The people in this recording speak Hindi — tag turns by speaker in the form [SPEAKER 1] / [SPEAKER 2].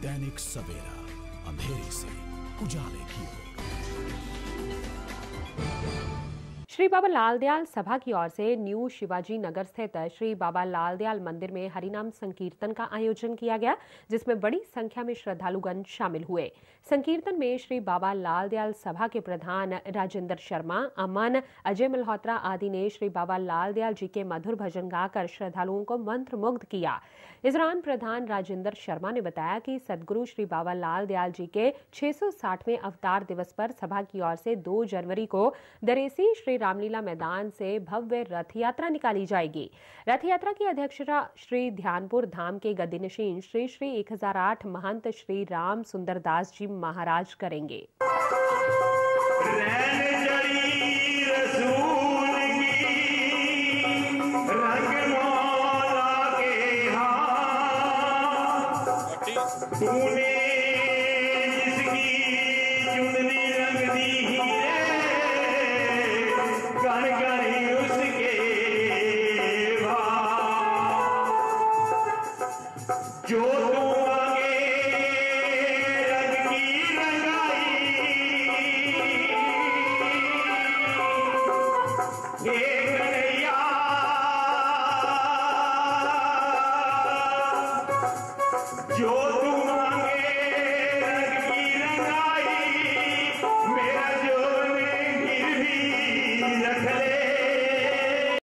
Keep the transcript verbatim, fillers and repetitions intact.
[SPEAKER 1] दैनिक सवेरा, अंधेरे से उजाले की ओर।
[SPEAKER 2] श्री बाबा लाल दयाल सभा की ओर से न्यू शिवाजी नगर स्थित श्री बाबा लाल दयाल मंदिर में हरिनाम संकीर्तन का आयोजन किया गया, जिसमें बड़ी संख्या में श्रद्धालुगण शामिल हुए। संकीर्तन में श्री बाबा लाल दयाल सभा के प्रधान राजेंद्र शर्मा, अमन, अजय मल्होत्रा आदि ने श्री बाबा लाल दयाल जी के मधुर भजन गाकर श्रद्धालुओं को मंत्रमुग्ध किया। इस दौरान प्रधान राजेंद्र शर्मा ने बताया कि सदगुरु श्री बाबा लाल दयाल जी के छह सौ साठवें अवतार दिवस पर सभा की ओर से दो जनवरी को दरेसी श्री रामलीला मैदान से भव्य रथ यात्रा निकाली जाएगी। रथ यात्रा की अध्यक्षता श्री ध्यानपुर धाम के गद्दीनशीन श्री श्री एक हजार आठ महंत श्री राम सुंदर दास जी महाराज करेंगे।
[SPEAKER 3] जो तू आगे रंग की रंगाई, हे कन्हैया जो